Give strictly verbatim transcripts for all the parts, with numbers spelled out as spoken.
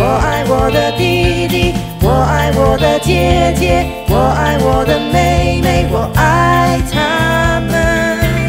爱我的弟弟，我爱我的姐姐，我爱我的妹妹，我爱他们。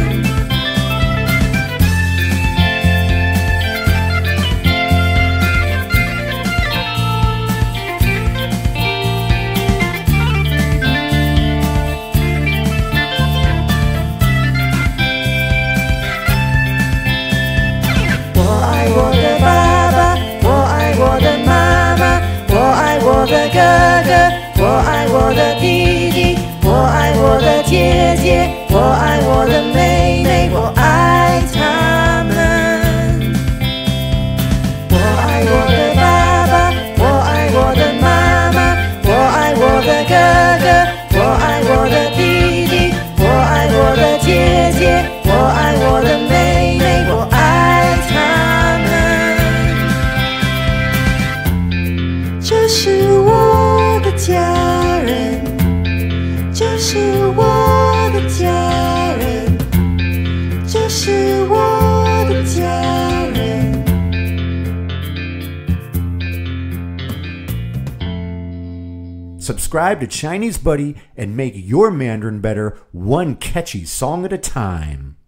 我的爸爸，我爱我的妈妈，我爱我的哥哥，我爱我的弟弟，我爱我的姐姐，我爱我的妹妹，我爱他们。我爱我的爸爸，我爱我的妈妈，我爱我的哥哥，我爱我的弟弟，我爱我的姐姐，我爱我的妹妹，我爱他们。这是我的家人，这是我的家人，这是我的家人。 Subscribe to Chinese Buddy and make your Mandarin better one catchy song at a time.